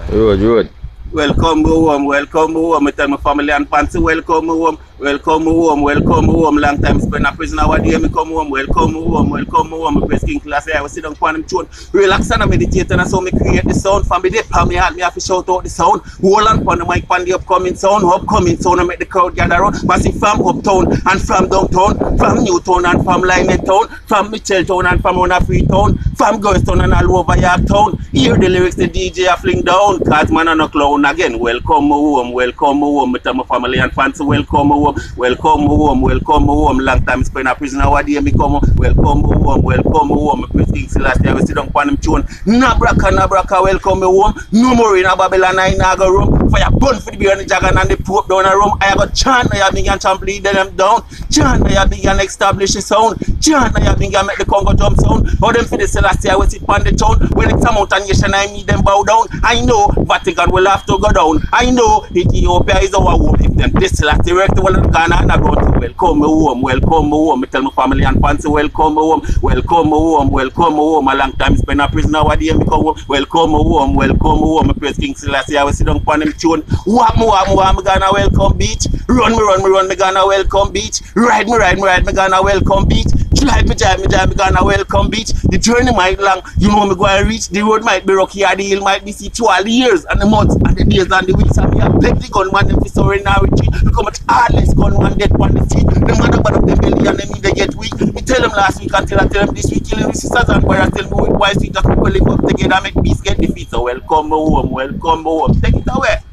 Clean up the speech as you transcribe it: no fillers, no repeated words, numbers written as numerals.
Road. Welcome home. I tell my family and fancy, welcome home. Welcome home. Long time spend a prisoner one day, me come home. Welcome home. I press King Class here, I sit down on them tune. Relax and I meditate and I saw me create the sound. From me dip, me heart, me have to shout out the sound. Hold on on the mic, on the upcoming sound. I make the crowd gather around. Passing from uptown and from downtown, from Newtown and from Lyman Town, from Mitchelltown and from Una Freetown, from Girlstown and all over Yorktown. Hear the lyrics the DJ a fling down. Cause man and a clown again. Welcome home. Me tell my family and fans welcome home. Long time spend a prisoner one day me come home. Welcome home. Me praise King Selassie. I sit down on him tune. Nabraka, welcome me home. No more in a Babylon, I na go room. Fire burn for the beer and the dragon and the pope down a room. I go chant, I begin to bleed them down. Chant, I begin establish the sound. Chant, I begin make the Congo drum sound. How them for the Selassie, I will sit on the town. When it's a mountain nation, I meet them bow down. I know Vatican will have to go down. I know Ethiopia is our home. If them this Selassie work the world in Ghana and I go to welcome me home. Me tell my family and fans welcome me home. A long time spend a prisoner one day me come home. Welcome home. Me praise King Selassie, I will sit down on him tune. Walk me gonna welcome beach. Run me gonna welcome beach. Ride me gonna welcome beach. Drive me gonna welcome beach. The journey might long, you know me going to reach. The road might be rocky or the hill might be see through all the years and the months and the days and the weeks. And me have plenty gunman them fi surrender and retreat. Look how much heartless gunman dead on the street. Them man bad up them belly and them need they get weak. Me tell them last week until I tell them this week. Killing the sisters and brothers tell me with boys we just people live up together make peace get defeat. So welcome home. Take it away.